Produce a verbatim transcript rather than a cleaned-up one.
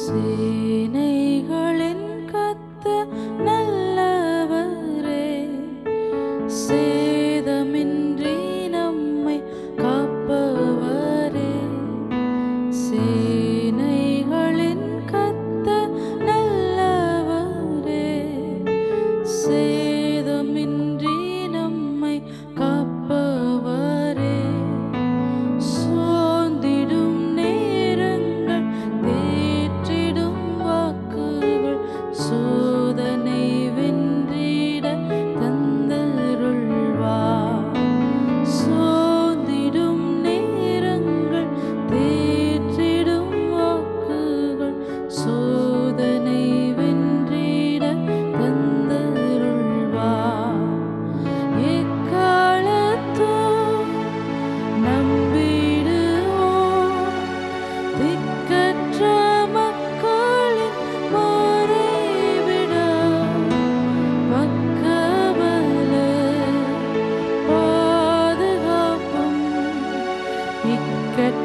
சேனைகளின் கர்த்தர் நல்லவரே, சேதமின்றி நம்மை காப்பவரே. சேனைகளின் கர்த்தர் நல்லவரே, சேதமின்றி நம்மை காப்பவரே. சோர்ந்திடும் நேரங்கள் தேற்றிடும் வாக்குகள் சோதனை வென்றிட தந்தருள்வார். சோர்ந்திடும் நேரங்கள் தேற்றிடும் வாக்குகள் சோதனை வென்றிட தந்தருள்வார். எக்காலத்தும் நம்பிடுவோம், திக்கற்ற மக்களின் மறைவிடம், பக்கபல பாதுகாப்பும் இக்கட்ட